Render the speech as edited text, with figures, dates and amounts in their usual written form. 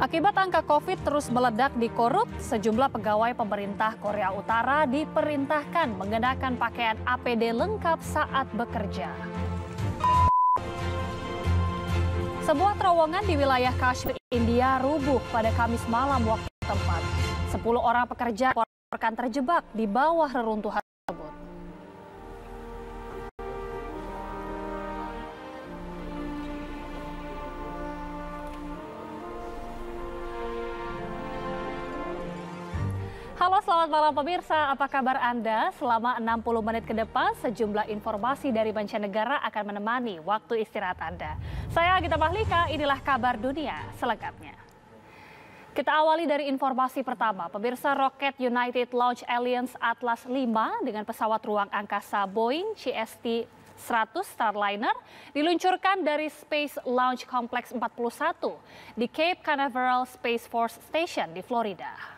Akibat angka COVID terus meledak di Korut, sejumlah pegawai pemerintah Korea Utara diperintahkan mengenakan pakaian APD lengkap saat bekerja. Sebuah terowongan di wilayah Kashmir, India rubuh pada Kamis malam waktu setempat. 10 orang pekerja dilaporkan terjebak di bawah reruntuhan tersebut. Halo, selamat malam pemirsa. Apa kabar Anda? Selama 60 menit ke depan, sejumlah informasi dari mancanegara akan menemani waktu istirahat Anda. Saya Gita Mahlika, inilah kabar dunia selengkapnya. Kita awali dari informasi pertama. Pemirsa, roket United Launch Alliance Atlas V dengan pesawat ruang angkasa Boeing CST-100 Starliner diluncurkan dari Space Launch Complex 41 di Cape Canaveral Space Force Station di Florida.